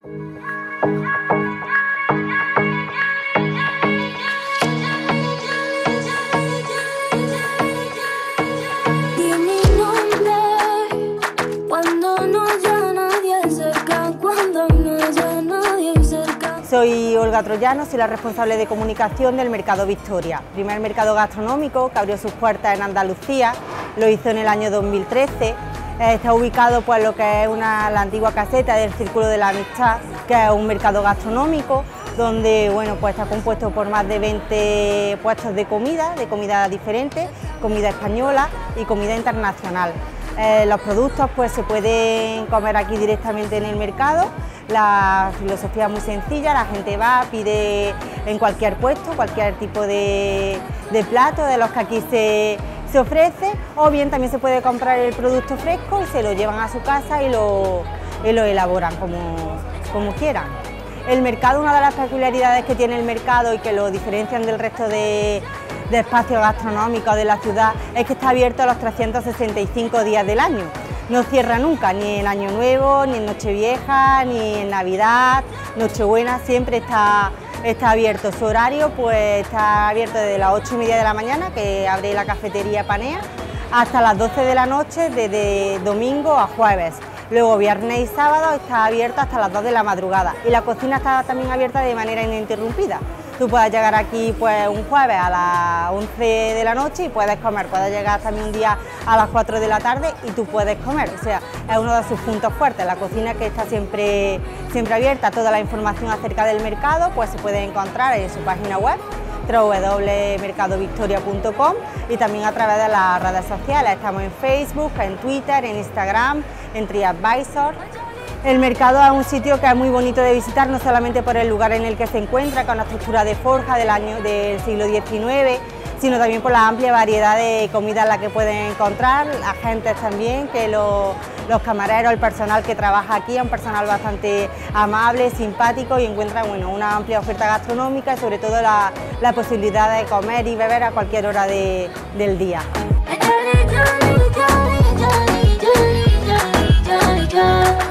Soy Olga Troyano, soy la responsable de comunicación del Mercado Victoria, primer mercado gastronómico que abrió sus puertas en Andalucía, lo hizo en el año 2013, está ubicado pues lo que es la antigua caseta del Círculo de la Amistad, que es un mercado gastronómico donde bueno, pues está compuesto por más de 20 puestos de comida diferentes, comida española y comida internacional. Los productos pues se pueden comer aquí directamente en el mercado. La filosofía es muy sencilla, la gente va, pide en cualquier puesto, cualquier tipo de plato de los que aquí se ofrece, o bien también se puede comprar el producto fresco y se lo llevan a su casa y lo elaboran como quieran. El mercado, una de las peculiaridades que tiene el mercado y que lo diferencian del resto de espacios gastronómicos de la ciudad es que está abierto los 365 días del año. No cierra nunca, ni en Año Nuevo, ni en Nochevieja, ni en Navidad, Nochebuena, siempre está abierto. Su horario pues está abierto desde las 8:30 de la mañana, que abre la cafetería Panea, hasta las 12 de la noche, desde domingo a jueves. Luego viernes y sábado está abierto hasta las 2 de la madrugada y la cocina está también abierta de manera ininterrumpida. Tú puedes llegar aquí pues un jueves a las 11 de la noche y puedes comer, puedes llegar también un día a las 4 de la tarde y tú puedes comer, o sea, es uno de sus puntos fuertes, la cocina que está siempre abierta. Toda la información acerca del mercado pues se puede encontrar en su página web www.mercadovictoria.com y también a través de las redes sociales. Estamos en Facebook, en Twitter, en Instagram, en TripAdvisor. El mercado es un sitio que es muy bonito de visitar, no solamente por el lugar en el que se encuentra, con una estructura de forja del siglo XIX, sino también por la amplia variedad de comidas en la que pueden encontrar, agentes también, que los camareros, el personal que trabaja aquí es un personal bastante amable, simpático y encuentra una amplia oferta gastronómica y sobre todo la posibilidad de comer y beber a cualquier hora del día.